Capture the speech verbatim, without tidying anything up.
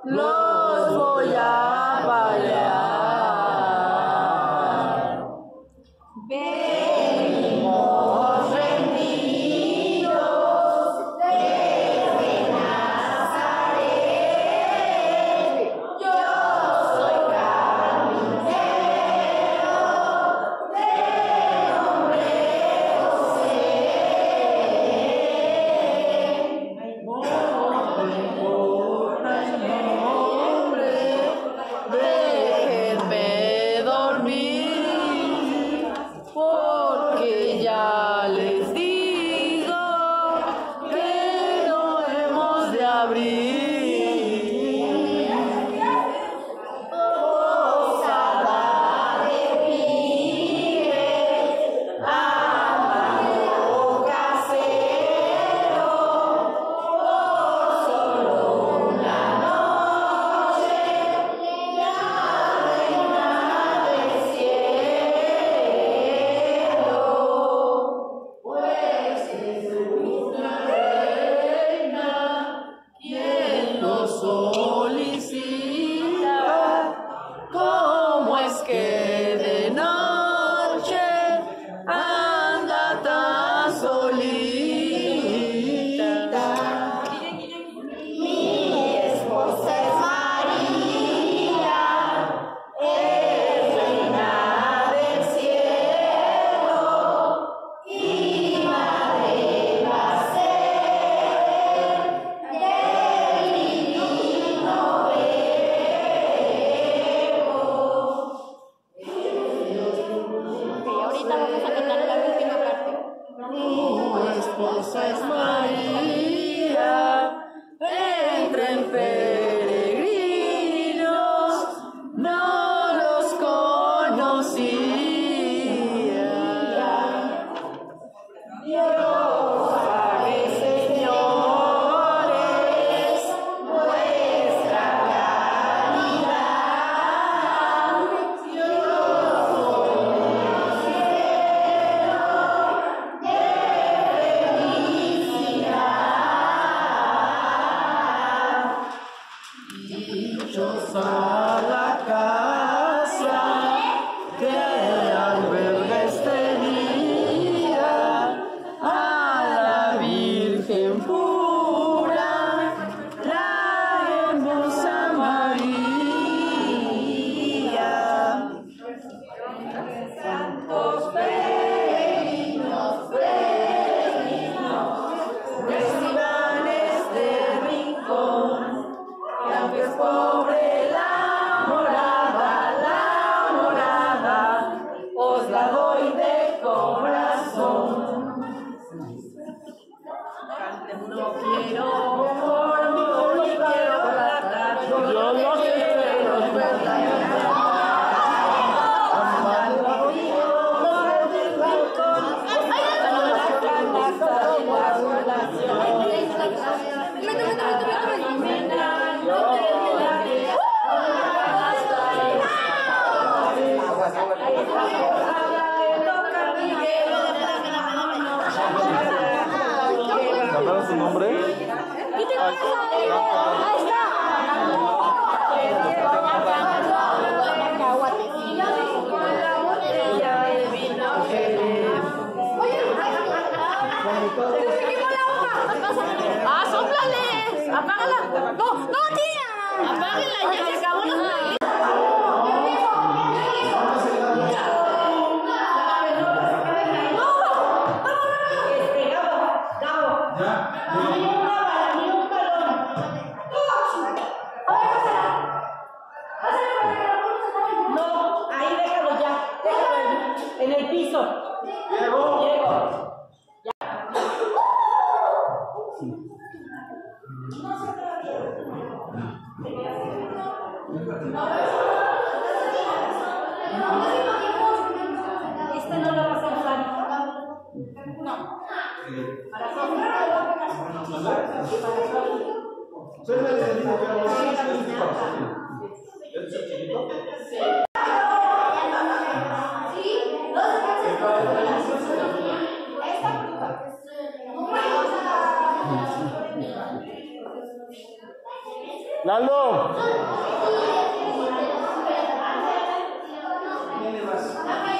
los voy a bailar. Venimos rendidos desde Nazaret. Yo soy carpintero de nombre José. No me importa el nombre, déjenme dormir, porque ya les digo que no hemos de abrir. Posada de pibes, amando casero, por solo una noche, la reina del cielo, pues Jesús la reina, quien lo solicita. ¿Cómo es que de noche anda tan solita? Mi esposa es María, es reina del cielo y madre va a ser del divino Ok, ahorita vamos a cantar la última parte. Tu esposa es María, entren peregrinos, no los conocía. Dios pague, señores, vuestra caridad. Yo soy de felicidad. Dichosa la casa que alberga este día a la Virgen pura, la hermosa María. Santos peregrinos, peregrinos, reciban este rincón, que aunque es pobre la morada, la morada, os la doy de corazón. No quiero oro, ni quiero plata, yo lo que quiero es verdad. ¿Cantaron su nombre? ¡Ah, sóplale! ¡Apágala! ¡No, no, tía! ¡Apágala! ¡Ya se acabó la No, ahí déjalo ya, déjalo en el piso. Llego. Llego. Este no lo vas a usar. No. Para Sofía. Soy la de Lalo. Viene más.